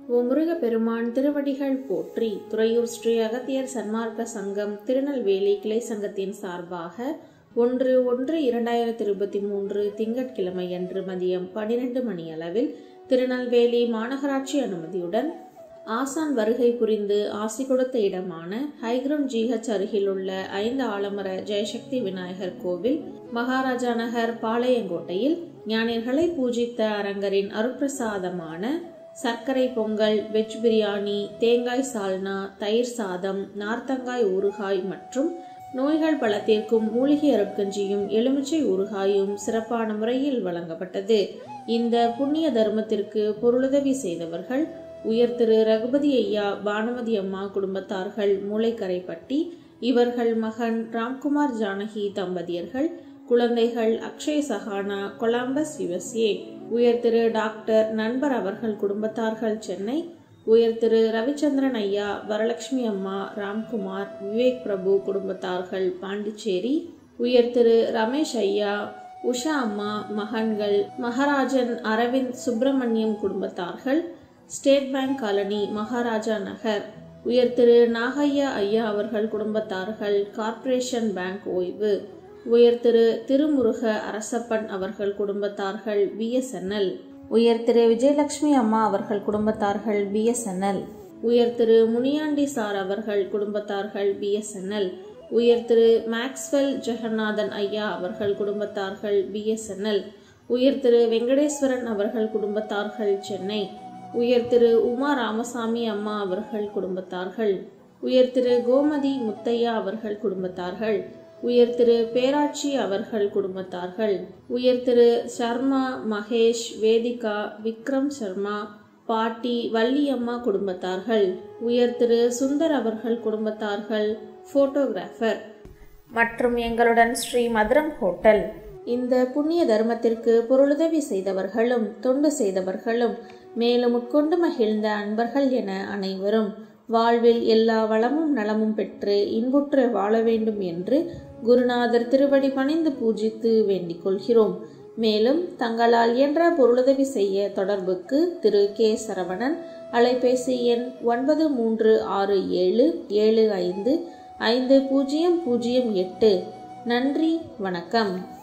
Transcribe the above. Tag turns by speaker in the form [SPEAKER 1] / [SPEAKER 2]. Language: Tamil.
[SPEAKER 1] ஓ முருகப்பெருமான் திருவடிகள் போற்றி. துறையூர் ஸ்ரீ அகத்தியர் சன்மார்க்க சங்கம் திருநெல்வேலி கிளை சங்கத்தின் சார்பாக 1/1/2023 திங்கட்கிழமையன்று மதியம் 12 மணியளவில் திருநெல்வேலி மாநகராட்சி அனுமதியுடன் ஆசான் வருகை புரிந்து ஆசி கொடுத்த இடமான ஹைகிரவுண்ட் GH அருகில் உள்ள 5 ஆலமர ஜெயசக்தி விநாயகர் கோவில், மகாராஜா நகர், பாளையங்கோட்டையில் ஞானியர்களை பூஜித்த அரங்கரின் அருட்பிரசாதமான சர்க்கரை பொங்கல், வெஜ் பிரியாணி, தேங்காய் சால்னா, தயிர் சாதம், நார்த்தங்காய் ஊறுகாய் மற்றும் நோய்கள் பல தீர்க்கும் மூலிகை அருட்கஞ்சியும் எலுமிச்சை ஊறுகாயும் சிறப்பான முறையில் வழங்கப்பட்டது. இந்த புண்ணிய தர்மத்திற்கு பொருளுதவி செய்தவர்கள் உயர் திரு ரகுபதி ஐயா, பானுமதி அம்மா குடும்பத்தார்கள், மூளைக்கரைப்பட்டி. இவர்கள் மகன் ராம்குமார் ஜானகி தம்பதியர்கள், குழந்தைகள் அக்ஷய் சஹானா, கொலம்பஸ் USA. உயர் திரு டாக்டர் நண்பர் அவர்கள் குடும்பத்தார்கள், சென்னை. உயர் திரு ரவிச்சந்திரன் ஐயா, வரலட்சுமி அம்மா, ராம்குமார், விவேக் பிரபு குடும்பத்தார்கள், பாண்டிச்சேரி. உயர் திரு ரமேஷ் ஐயா, உஷா அம்மா, மகன்கள், மகாராஜன் அரவிந்த் சுப்பிரமணியம் குடும்பத்தார்கள், state bank colony, Maharaja Nagar. உயர் திரு நாகையா ஐயா அவர்கள் குடும்பத்தார்கள், கார்ப்பரேஷன் பேங்க் ஓய்வு. உயர் திரு திருமுருக அரசப்பன் அவர்கள் குடும்பத்தார்கள், BSNL. உயர் திரு விஜயலட்சுமி அம்மா அவர்கள் குடும்பத்தார்கள், BSNL. உயர் திரு முனியாண்டி சார் அவர்கள் குடும்பத்தார்கள், BSNL. உயர் திரு மேக்ஸ்வெல் ஜெகநாதன் ஐயா அவர்கள் குடும்பத்தார்கள், BSNL. உயர் திரு வெங்கடேஸ்வரன் அவர்கள் குடும்பத்தார்கள், சென்னை. உயர் திரு உமா ராமசாமி அம்மா அவர்கள் குடும்பத்தார்கள். உயர் திரு கோமதி முத்தையா அவர்கள் குடும்பத்தார்கள். உயர் திரு பேராட்சி அவர்கள் குடும்பத்தார்கள். உயர் திரு சர்மா மகேஷ், வேதிகா, விக்ரம் சர்மா, பாட்டி வள்ளியம்மா குடும்பத்தார்கள். உயர் திரு சுந்தர் அவர்கள் குடும்பத்தார்கள், போட்டோகிராஃபர். மற்றும் எங்களுடன் ஸ்ரீ மதுரம் ஹோட்டல். இந்த புண்ணிய தர்மத்திற்கு பொருளுதவி செய்தவர்களும் தொண்டு செய்தவர்களும் மேலும் உட்கொண்டு மகிழ்ந்த அன்பர்கள் என அனைவரும் வாழ்வில் எல்லா வளமும் நலமும் பெற்று இன்புற்று வாழ வேண்டும் என்று குருநாதர் திருவடி பணிந்து பூஜித்து வேண்டிக் கொள்கிறோம். மேலும் தங்களால் இயன்ற பொருளுதவி செய்ய தொடர்புக்கு திரு K சரவணன், அலைபேசி எண் 9367755008. நன்றி, வணக்கம்.